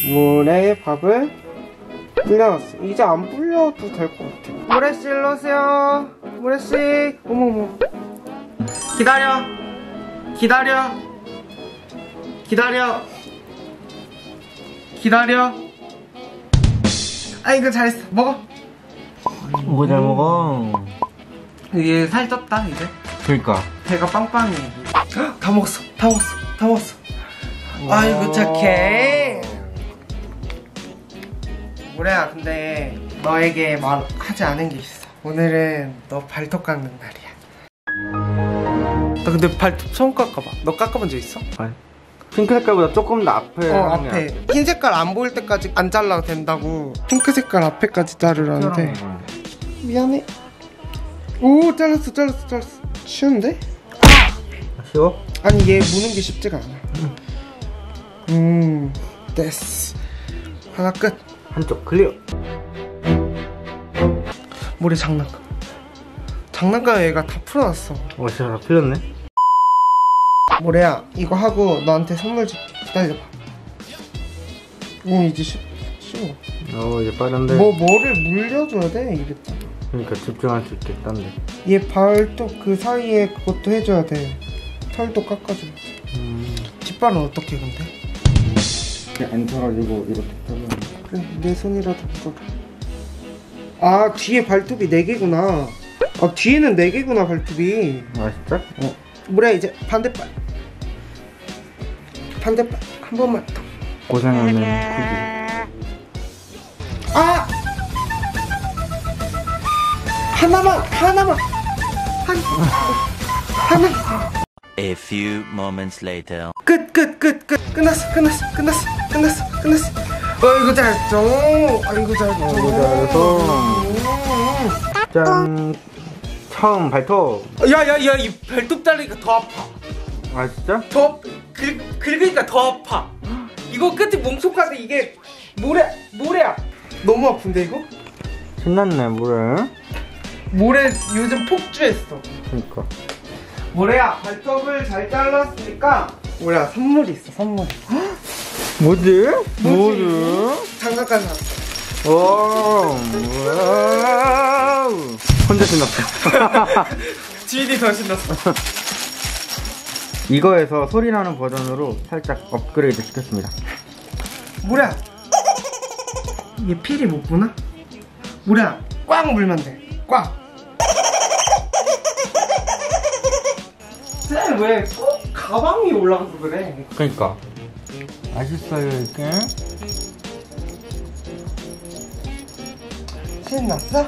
모래에 밥을 불려놨어. 이제 안 불려도 될 것 같아. 모래씨 일로 오세요. 모래씨. 어머머. 기다려. 기다려. 기다려. 기다려. 아이고 잘했어. 먹어. 뭐 잘 먹어. 이게 살쪘다 이제. 그러니까 배가 빵빵해. 다 먹었어. 다 먹었어. 다 먹었어. 아이고 착해. 모래야, 근데 너에게 말하지 않은 게 있어. 오늘은 너 발톱 깎는 날이야. 나 근데 발톱 처음 깎아봐. 너 깎아본 적 있어? 아니. 핑크 색깔보다 조금 더 앞에. 앞에. 흰 색깔 안 보일 때까지 안 잘라도 된다고. 핑크 색깔 앞에까지 자르라는데. 미안해. 오, 잘랐어. 쉬운데? 쉬워? 아니, 얘 무는 게 쉽지가 않아. 됐어. 하나 끝. 한쪽 클리어. 모래 장난감. 장난감 얘가 다 풀어놨어. 진짜 다 풀렸네. 모래야, 이거 하고 너한테 선물 줄게. 기다려봐. 오, 이제 쉬워. 이제 빠른데. 뭐를 물려줘야 돼, 이랬다. 그러니까 집중할 수 있게 딴데. 얘 발톱 그 사이에 그것도 해줘야 돼. 털도 깎아줘야 돼. 뒷발은 어떻게 근데? 안 털어지고 이렇게 털면. 그래, 내 손이라도 묶어라. 아, 뒤에 발톱이 4개구나. 아, 뒤에는 4개구나 발톱이. 아 진짜? 모래야, 이제 반대발 한 번만 더. 고생하는 쿠기. 아! 하나만. A few moments later. 끝. 끝났어. 아이고 잘했어. 짠. 처음 발톱. 야야야, 이 발톱 자르니까 더 아파. 아 진짜? 더 긁으니까 더 아파. 이거 끝에 뭉툭하게 이게 모래야. 너무 아픈데 이거? 신났네 모래. 모래 요즘 폭주했어. 그러니까. 모래야, 발톱을 잘 잘랐으니까 모래야, 선물이 있어. 선물이. 뭐지? 장난감 사. 와우. 혼자 신났어. 지인이 더 신났어. 이거에서 소리 나는 버전으로 살짝 업그레이드 시켰습니다. 모래야, 얘 필이 못 부나? 모래야, 꽉 물면 돼. 꽉. 쟤 왜 꼭 가방 위에 올라가서 그래? 그러니까. 맛있어요 이게. 신났어?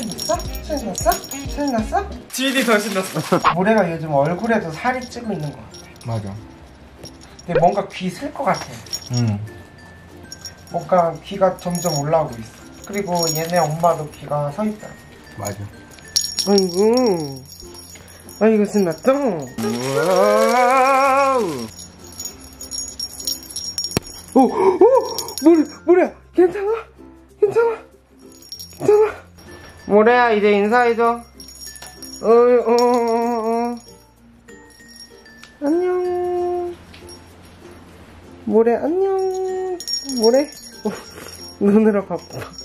지인이 더 신났어. 모래가 요즘 얼굴에도 살이 찌고 있는 거야. 맞아. 근데 뭔가 귀 슬 것 같아. 뭔가 귀가 점점 올라오고 있어. 그리고 얘네 엄마도 귀가 서 있더라. 맞아. 아이고 신났죠? 모래야, 괜찮아? 모래야, 이제 인사해줘. 안녕. 모래 안녕. 모래. 눈으로 바빠.